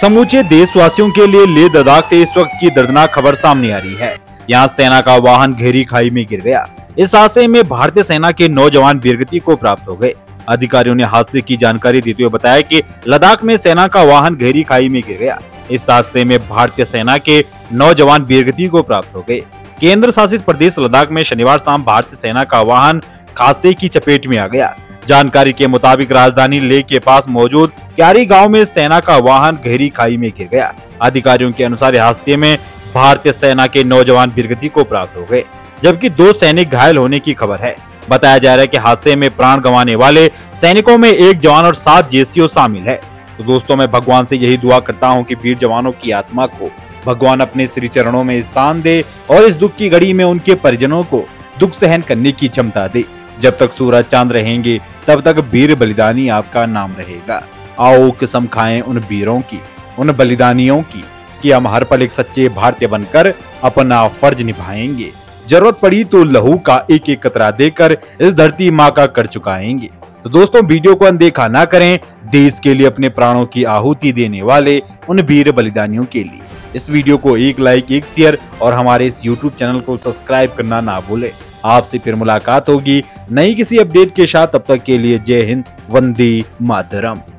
समूचे देशवासियों के लिए लेह लद्दाख से इस वक्त की दर्दनाक खबर सामने आ रही है। यहाँ सेना का वाहन गहरी खाई में गिर गया। इस हादसे में भारतीय सेना के 9 जवान वीरगति को प्राप्त हो गए। अधिकारियों ने हादसे की जानकारी देते हुए बताया कि लद्दाख में सेना का वाहन गहरी खाई में गिर गया। इस हादसे में भारतीय सेना के 9 जवान वीरगति को प्राप्त हो गए। केंद्र शासित प्रदेश लद्दाख में शनिवार शाम भारतीय सेना का वाहन हादसे की चपेट में आ गया। जानकारी के मुताबिक राजधानी लेह के पास मौजूद क्यारी गांव में सेना का वाहन गहरी खाई में गिर गया। अधिकारियों के अनुसार हादसे में भारतीय सेना के 9 जवान वीरगति को प्राप्त हो गए, जबकि 2 सैनिक घायल होने की खबर है। बताया जा रहा है कि हादसे में प्राण गंवाने वाले सैनिकों में 1 जवान और 7 जेसीओ शामिल है। तो दोस्तों, मैं भगवान से यही दुआ करता हूँ कि वीर जवानों की आत्मा को भगवान अपने श्री चरणों में स्थान दे और इस दुख की घड़ी में उनके परिजनों को दुख सहन करने की क्षमता दे। जब तक सूरज चांद रहेंगे तब तक वीर बलिदानी आपका नाम रहेगा। आओ कसम खाएं उन वीरों की, उन बलिदानियों की, कि हम हर पल एक सच्चे भारतीय बनकर अपना फर्ज निभाएंगे। जरूरत पड़ी तो लहू का एक एक कतरा देकर इस धरती माँ का कर चुकाएंगे। तो दोस्तों, वीडियो को अनदेखा ना करें। देश के लिए अपने प्राणों की आहुति देने वाले उन वीर बलिदानियों के लिए इस वीडियो को एक लाइक, एक शेयर और हमारे इस YouTube चैनल को सब्सक्राइब करना ना भूलें। आपसे फिर मुलाकात होगी नई किसी अपडेट के साथ। तब तक के लिए जय हिंद, वंदे मातरम।